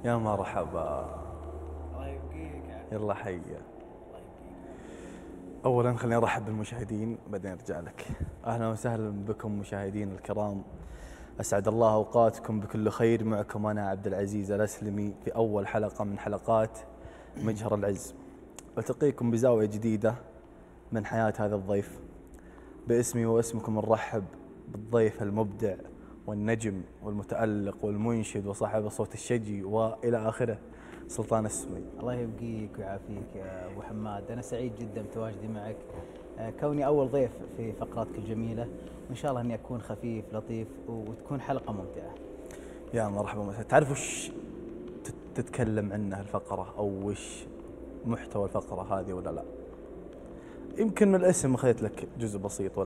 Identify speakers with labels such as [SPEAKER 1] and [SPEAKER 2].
[SPEAKER 1] يا مرحبا.
[SPEAKER 2] الله يبقيك.
[SPEAKER 1] يلا حيا.
[SPEAKER 2] الله يبقيك.
[SPEAKER 1] اولا خليني ارحب بالمشاهدين بعدين ارجع لك. اهلا وسهلا بكم مشاهدين الكرام، اسعد الله اوقاتكم بكل خير. معكم انا عبد العزيز الاسلمي في اول حلقه من حلقات مجهر العز. التقيكم بزاويه جديده من حياه هذا الضيف. باسمي واسمكم نرحب بالضيف المبدع والنجم والمتألق والمنشد وصاحب الصوت الشجي والى اخره، سلطان السمي.
[SPEAKER 2] الله يبقيك ويعافيك يا ابو حماد، انا سعيد جدا بتواجدي معك. كوني اول ضيف في فقراتك الجميله، وان شاء الله اني اكون خفيف لطيف وتكون حلقه ممتعه.
[SPEAKER 1] يا مرحبا مساء. تعرف وش تتكلم عنه الفقرة أو وش محتوى الفقرة هذه ولا لا؟ يمكن من الاسم أخذت لك جزء بسيط